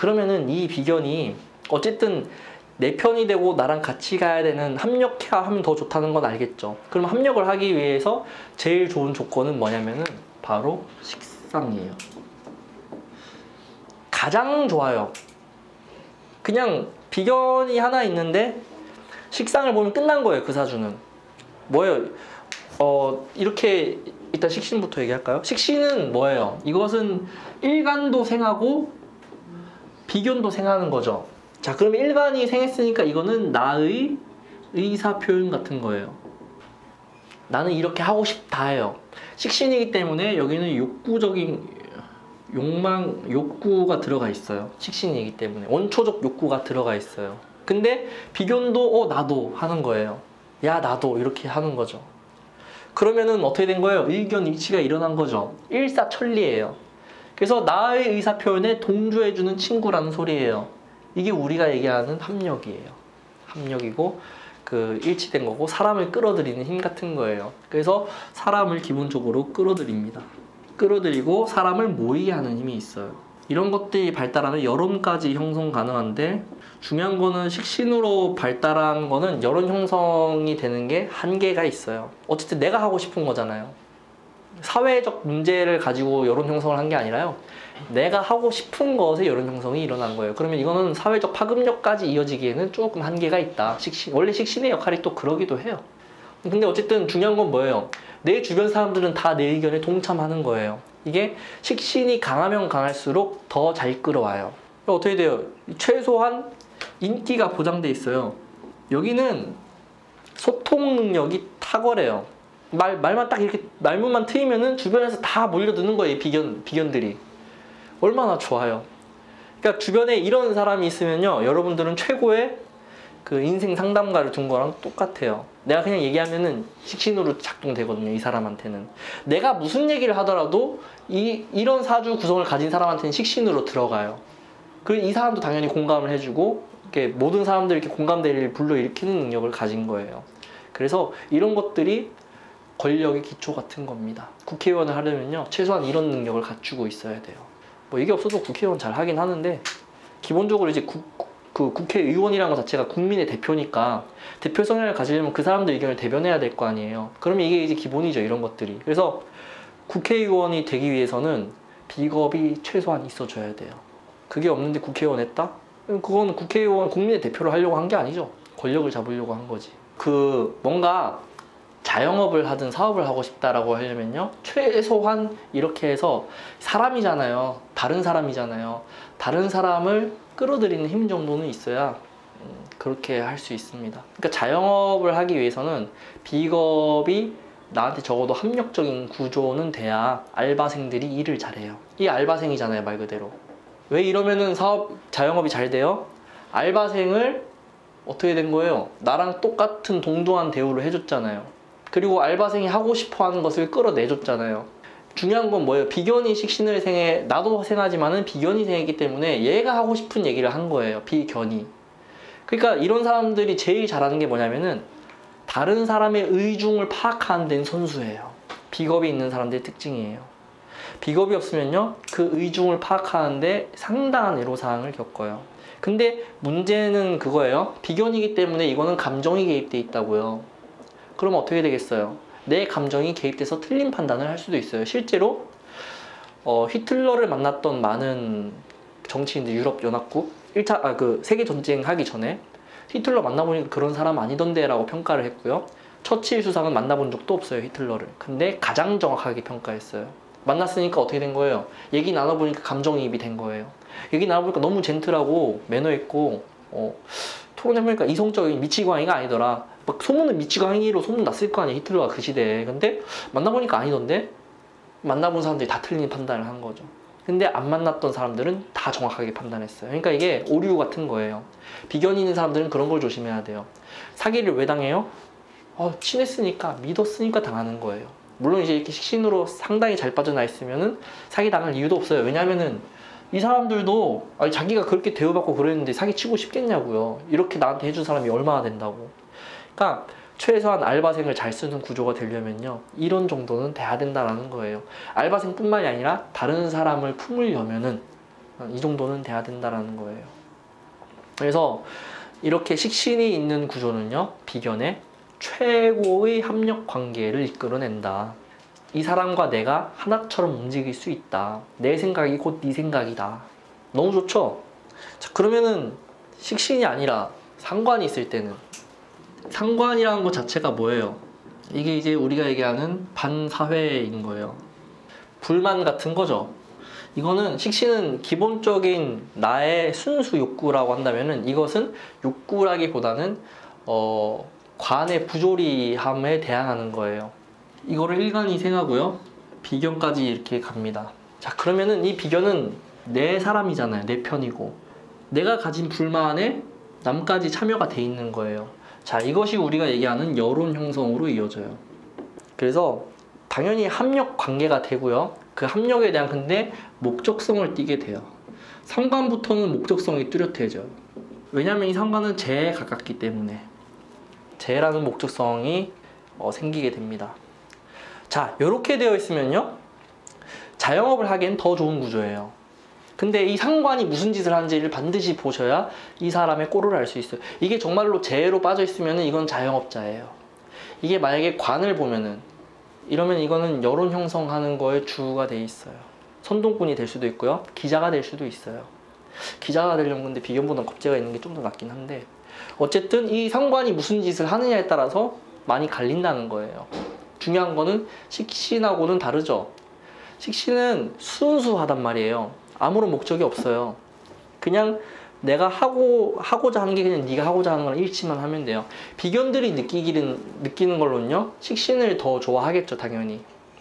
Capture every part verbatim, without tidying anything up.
그러면은 이 비견이 어쨌든 내 편이 되고 나랑 같이 가야 되는, 합력해야 하면 더 좋다는 건 알겠죠. 그럼 합력을 하기 위해서 제일 좋은 조건은 뭐냐면은 바로 식상이에요. 가장 좋아요. 그냥 비견이 하나 있는데 식상을 보면 끝난 거예요. 그 사주는 뭐예요? 어 이렇게 일단 식신부터 얘기할까요? 식신은 뭐예요? 이것은 일간도 생하고 비견도 생하는 거죠. 자, 그럼 일간이 생했으니까 이거는 나의 의사 표현 같은 거예요. 나는 이렇게 하고 싶다예요. 식신이기 때문에 여기는 욕구적인 욕망, 욕구가 들어가 있어요. 식신이기 때문에 원초적 욕구가 들어가 있어요. 근데 비견도 어 나도 하는 거예요. 야 나도 이렇게 하는 거죠. 그러면은 어떻게 된 거예요? 의견일치가 일어난 거죠. 일사천리예요. 그래서 나의 의사 표현에 동조해주는 친구라는 소리예요. 이게 우리가 얘기하는 합력이에요. 합력이고 그 일치된 거고 사람을 끌어들이는 힘 같은 거예요. 그래서 사람을 기본적으로 끌어들입니다. 끌어들이고 사람을 모이게 하는 힘이 있어요. 이런 것들이 발달하면 여론까지 형성 가능한데 중요한 거는 식신으로 발달한 거는 여론 형성이 되는 게 한계가 있어요. 어쨌든 내가 하고 싶은 거잖아요. 사회적 문제를 가지고 여론 형성을 한 게 아니라요. 내가 하고 싶은 것에 여론 형성이 일어난 거예요. 그러면 이거는 사회적 파급력까지 이어지기에는 조금 한계가 있다. 식신, 원래 식신의 역할이 또 그러기도 해요. 근데 어쨌든 중요한 건 뭐예요? 내 주변 사람들은 다 내 의견에 동참하는 거예요. 이게 식신이 강하면 강할수록 더 잘 끌어와요. 어떻게 돼요? 최소한 인기가 보장돼 있어요. 여기는 소통 능력이 탁월해요. 말, 말만 딱 이렇게 말문만 트이면은 주변에서 다 몰려드는 거예요. 비견, 비견들이. 얼마나 좋아요. 그러니까 주변에 이런 사람이 있으면요, 여러분들은 최고의 그 인생 상담가를 둔 거랑 똑같아요. 내가 그냥 얘기하면은 식신으로 작동되거든요. 이 사람한테는 내가 무슨 얘기를 하더라도 이, 이런 사주 구성을 가진 사람한테는 식신으로 들어가요. 그리고 이 사람도 당연히 공감을 해주고 이렇게 모든 사람들이 이렇게 공감대를 불러일으키는 능력을 가진 거예요. 그래서 이런 것들이 권력의 기초 같은 겁니다. 국회의원을 하려면요, 최소한 이런 능력을 갖추고 있어야 돼요. 뭐 이게 없어도 국회의원 잘 하긴 하는데 기본적으로 이제 국, 그 국회의원이라는 것 자체가 국민의 대표니까 대표 성향을 가지려면 그 사람들 의견을 대변해야 될 거 아니에요. 그러면 이게 이제 기본이죠. 이런 것들이. 그래서 국회의원이 되기 위해서는 비겁이 최소한 있어줘야 돼요. 그게 없는데 국회의원 했다? 그건 국회의원 국민의 대표를 하려고 한 게 아니죠. 권력을 잡으려고 한 거지. 그 뭔가 자영업을 하든 사업을 하고 싶다라고 하려면요, 최소한 이렇게 해서 사람이잖아요. 다른 사람이잖아요. 다른 사람을 끌어들이는 힘 정도는 있어야 그렇게 할 수 있습니다. 그러니까 자영업을 하기 위해서는 비겁이 나한테 적어도 합력적인 구조는 돼야 알바생들이 일을 잘해요. 이 알바생이잖아요, 말 그대로. 왜 이러면은 사업, 자영업이 잘 돼요? 알바생을 어떻게 된 거예요? 나랑 똑같은 동등한 대우를 해줬잖아요. 그리고 알바생이 하고 싶어 하는 것을 끌어내줬잖아요. 중요한 건 뭐예요? 비견이 식신을 생해, 나도 생하지만은 비견이 생했기 때문에 얘가 하고 싶은 얘기를 한 거예요. 비견이. 그러니까 이런 사람들이 제일 잘하는 게 뭐냐면은 다른 사람의 의중을 파악하는 데는 선수예요. 비겁이 있는 사람들의 특징이에요. 비겁이 없으면요, 그 의중을 파악하는데 상당한 애로사항을 겪어요. 근데 문제는 그거예요. 비견이기 때문에 이거는 감정이 개입돼 있다고요. 그럼 어떻게 되겠어요? 내 감정이 개입돼서 틀린 판단을 할 수도 있어요. 실제로 어, 히틀러를 만났던 많은 정치인들, 유럽연합국 일 차, 아, 그 세계전쟁 하기 전에 히틀러 만나보니까 그런 사람 아니던데 라고 평가를 했고요. 처칠 수상은 만나본 적도 없어요, 히틀러를. 근데 가장 정확하게 평가했어요. 만났으니까 어떻게 된 거예요? 얘기 나눠보니까 감정이입이 된 거예요. 얘기 나눠보니까 너무 젠틀하고 매너있고 어, 토론해보니까 이성적인 미치광이가 아니더라. 막 소문은 미치광이로 소문났을 거 아니에요, 히틀러가 그 시대에. 근데 만나보니까 아니던데? 만나본 사람들이 다 틀린 판단을 한 거죠. 근데 안 만났던 사람들은 다 정확하게 판단했어요. 그러니까 이게 오류 같은 거예요. 비견이 있는 사람들은 그런 걸 조심해야 돼요. 사기를 왜 당해요? 어, 친했으니까, 믿었으니까 당하는 거예요. 물론 이제 이렇게 식신으로 상당히 잘 빠져나 있으면은 사기 당할 이유도 없어요. 왜냐면은 이 사람들도 아니, 자기가 그렇게 대우받고 그랬는데 사기치고 싶겠냐고요. 이렇게 나한테 해준 사람이 얼마나 된다고. 그러니까 최소한 알바생을 잘 쓰는 구조가 되려면요, 이런 정도는 돼야 된다라는 거예요. 알바생뿐만이 아니라 다른 사람을 품으려면은 이 정도는 돼야 된다라는 거예요. 그래서 이렇게 식신이 있는 구조는요, 비견의 최고의 합력 관계를 이끌어낸다. 이 사람과 내가 하나처럼 움직일 수 있다. 내 생각이 곧 네 생각이다. 너무 좋죠? 자, 그러면은 식신이 아니라 상관이 있을 때는, 상관이라는 것 자체가 뭐예요? 이게 이제 우리가 얘기하는 반사회인 거예요. 불만 같은 거죠. 이거는 식신은 기본적인 나의 순수 욕구라고 한다면은, 이것은 욕구라기보다는 어, 관의 부조리함에 대항하는 거예요. 이거를 일간이 생하고요, 비견까지 이렇게 갑니다. 자, 그러면은 이 비견은 내 사람이잖아요. 내 편이고 내가 가진 불만에 남까지 참여가 돼 있는 거예요. 자, 이것이 우리가 얘기하는 여론 형성으로 이어져요. 그래서 당연히 합력 관계가 되고요, 그 합력에 대한 근데 목적성을 띠게 돼요. 상관부터는 목적성이 뚜렷해져요. 왜냐하면 이 상관은 재에 가깝기 때문에 재라는 목적성이 어, 생기게 됩니다. 자, 이렇게 되어 있으면요, 자영업을 하기엔 더 좋은 구조예요. 근데 이 상관이 무슨 짓을 하는지를 반드시 보셔야 이 사람의 꼴을 알 수 있어요. 이게 정말로 재로 빠져 있으면 이건 자영업자예요. 이게 만약에 관을 보면은, 이러면 이거는 여론 형성하는 거에 주가 돼 있어요. 선동꾼이 될 수도 있고요, 기자가 될 수도 있어요. 기자가 되려면 근데 비견보다는 겁재가 있는 게 좀 더 낫긴 한데, 어쨌든 이 상관이 무슨 짓을 하느냐에 따라서 많이 갈린다는 거예요. 중요한 거는 식신하고는 다르죠. 식신은 순수하단 말이에요. 아무런 목적이 없어요. 그냥 내가 하고, 하고자 하는 게 그냥 네가 하고자 하는 거랑 일치만 하면 돼요. 비견들이 느끼기는, 느끼는 걸로는요, 식신을 더 좋아하겠죠, 당연히.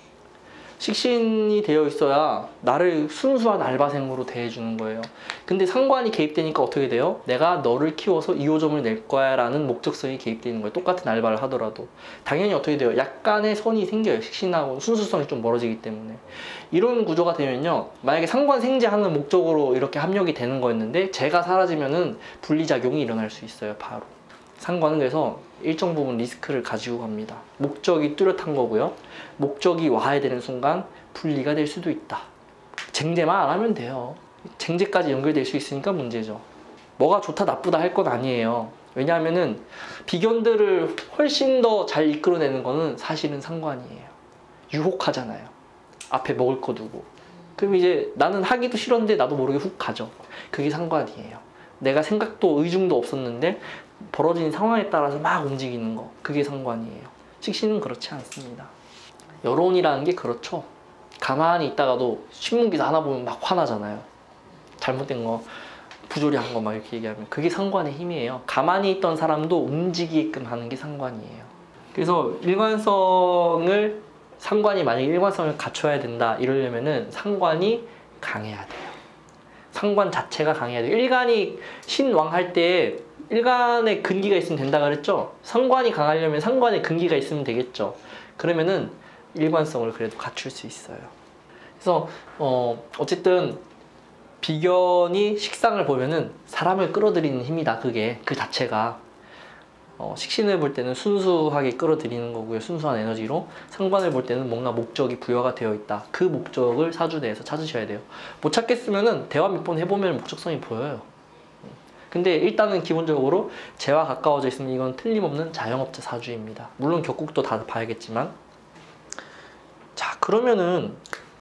식신이 되어 있어야 나를 순수한 알바생으로 대해주는 거예요. 근데 상관이 개입되니까 어떻게 돼요? 내가 너를 키워서 이호점을 낼 거야 라는 목적성이 개입되는 거예요. 똑같은 알바를 하더라도. 당연히 어떻게 돼요? 약간의 선이 생겨요. 식신하고 순수성이 좀 멀어지기 때문에. 이런 구조가 되면요, 만약에 상관 생재하는 목적으로 이렇게 합력이 되는 거였는데 재가 사라지면은 분리작용이 일어날 수 있어요. 바로. 상관은 그래서 일정 부분 리스크를 가지고 갑니다. 목적이 뚜렷한 거고요, 목적이 와야 되는 순간 분리가 될 수도 있다. 쟁제만 안 하면 돼요. 쟁제까지 연결될 수 있으니까 문제죠. 뭐가 좋다 나쁘다 할 건 아니에요. 왜냐하면은 비견들을 훨씬 더 잘 이끌어내는 거는 사실은 상관이에요. 유혹하잖아요. 앞에 먹을 거 두고. 그럼 이제 나는 하기도 싫었는데 나도 모르게 훅 가죠. 그게 상관이에요. 내가 생각도 의중도 없었는데 벌어진 상황에 따라서 막 움직이는 거, 그게 상관이에요. 식신은 그렇지 않습니다. 여론이라는 게 그렇죠. 가만히 있다가도 신문기사 하나 보면 막 화나잖아요. 잘못된 거, 부조리한 거 막 이렇게 얘기하면 그게 상관의 힘이에요. 가만히 있던 사람도 움직이게끔 하는 게 상관이에요. 그래서 일관성을, 상관이 만약에 일관성을 갖춰야 된다 이러려면은 상관이 강해야 돼요. 상관 자체가 강해야 돼요. 일간이 신왕할 때 일간에 근기가 있으면 된다 그랬죠. 상관이 강하려면 상관에 근기가 있으면 되겠죠. 그러면은 일관성을 그래도 갖출 수 있어요. 그래서 어 어쨌든 비견이 식상을 보면은 사람을 끌어들이는 힘이다. 그게 그 자체가 어 식신을 볼 때는 순수하게 끌어들이는 거고요, 순수한 에너지로. 상관을 볼 때는 뭔가 목적이 부여가 되어 있다. 그 목적을 사주 내에서 찾으셔야 돼요. 못 찾겠으면은 대화 몇 번 해보면 목적성이 보여요. 근데 일단은 기본적으로 재와 가까워져 있으면 이건 틀림없는 자영업자 사주입니다. 물론 격국도 다 봐야겠지만. 자, 그러면은